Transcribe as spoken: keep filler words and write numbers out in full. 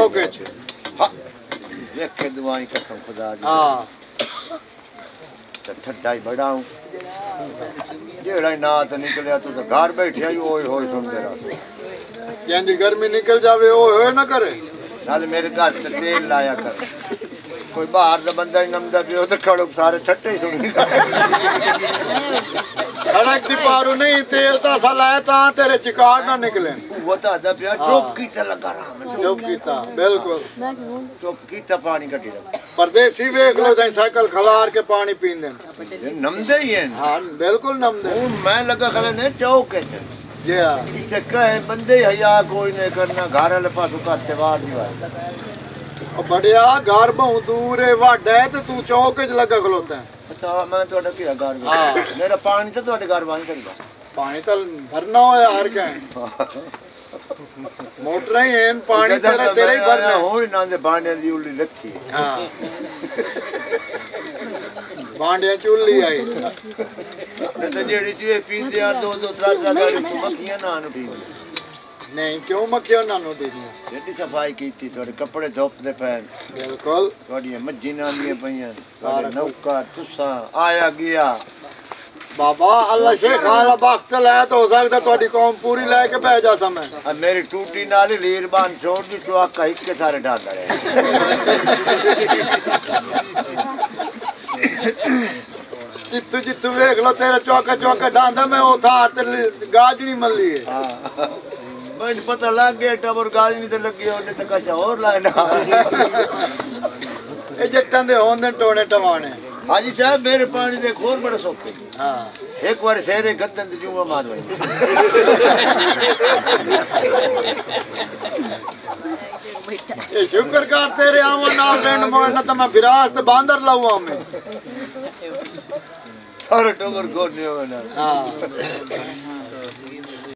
चौके च हां देख के दुआई कसम खुदा दी हां तो ठड्डा ही बड़ा हूं जेड़ा ना तो निकलिया तू तो घर बैठिया ही ओए होए सुनते रह यानी गर्मी निकल जावे ओए होए ना करे नाल मेरे घर ते तेल लाया कर कोई बाहर दा बंदा ही नमदा पियो तो खड़ो सारे ठट्टे ही सुनी सड़क दी पारू नहीं तेल ता सलाए ता तेरे चिकार ना निकले वो तो आदा पिया चुप कीता लगा रहा चुप कीता बिल्कुल चुप कीता पानी कटी परदेसी देख लो जाई साइकिल खलार के पानी पींदे नमदे ही हैं हां बिल्कुल नमदे मैं लगा खले ने चौक है जी हां इथे कहे बंदे हया कोई नहीं करना घर वाले पासों का त्योहार नहीं हुआ ओ बढ़िया घर बहु दूर है वाडा है ते तू चौक च लगा खलोता है अच्छा मैं तोड़ा क्या घर हां मेरा पानी तो तोड़े घर बन सकदा पानी तो भरना हो यार क्या मोटर ही है पानी तेरा तेरे ही भरना होई ना दे बांडे दी उल्ली लथी हां बांडे चुल्ली आई ते जेड़ी चीज पींदे आ दो दो त्रा त्रा गाड़ी तू मक्खियां ना नु ठीक नहीं क्यों मक्खियां ना नु देनी जेडी सफाई कीती तोड़े कपड़े धोप दे पैन बिल्कुल तोड़ी मज्जी ना दिए पईयां सारे नौका तुसा आया गया बाबा अल्लाह शेख आला वक्त लाया तो हो सकता तोड़ी कौम पूरी लेके बैठ जा समय अब मेरी टूटी नाली लीर बांध छोड़ दी तो आका हिक के सारे डाल रहे जितु जितु देख लो तेरा चौका चौका डांदा मैं वो था तेरी गाजनी मल्ली है मैं पता लग गया टबर गाजनी तो लगी होने तो कचा और लाना ये जट्टां दे होंदे टोने टवाने हाजी साहब मेरे पानी दे खोर बड़े सौखे हां एक बार शेरे गद्दन ते जुआ मार वई ए शुक्र कर तेरे आवन नाल रहन मोड़ ना तो मैं विरास ते बांदर लाऊं में सारे टबर को नहीं होना हां